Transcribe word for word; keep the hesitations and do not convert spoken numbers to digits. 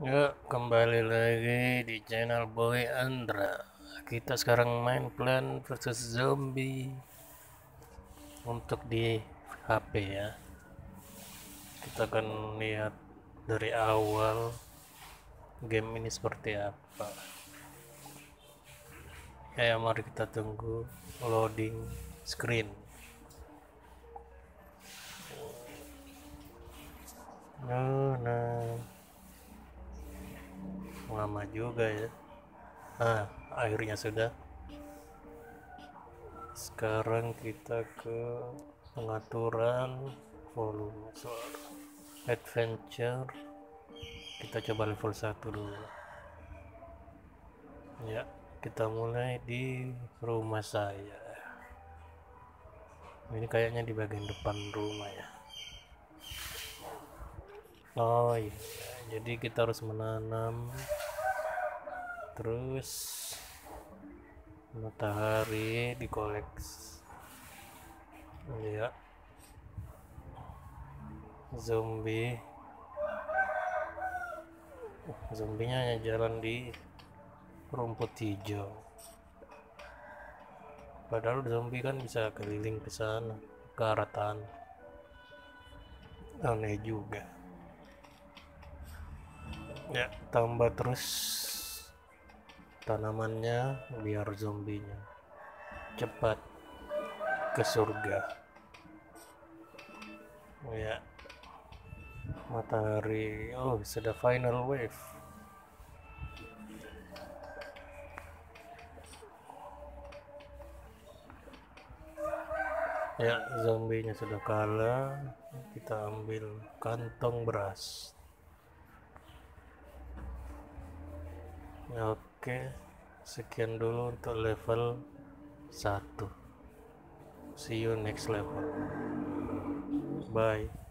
Ya, kembali lagi di channel Boy Andra. Kita sekarang main Plant versus Zombie untuk di H P ya. Kita akan lihat dari awal game ini seperti apa. Ya, mari kita tunggu loading screen. Nah, nah. Lama juga ya. Ah, akhirnya sudah. Sekarang kita ke pengaturan volume suara adventure. Kita coba level satu dulu ya. Kita mulai di rumah saya. Ini kayaknya di bagian depan rumah ya. Oh iya, jadi kita harus menanam, terus matahari dikoleksi ya. Zombie zombinya hanya jalan di rumput hijau, padahal zombie kan bisa keliling ke sana, ke arah tanah. Aneh juga ya. Tambah terus tanamannya biar zombinya cepat ke surga ya. Matahari, oh sudah final wave ya. Zombinya sudah kalah. Kita ambil kantong beras. Oke, sekian dulu untuk level satu. See you next level. Bye.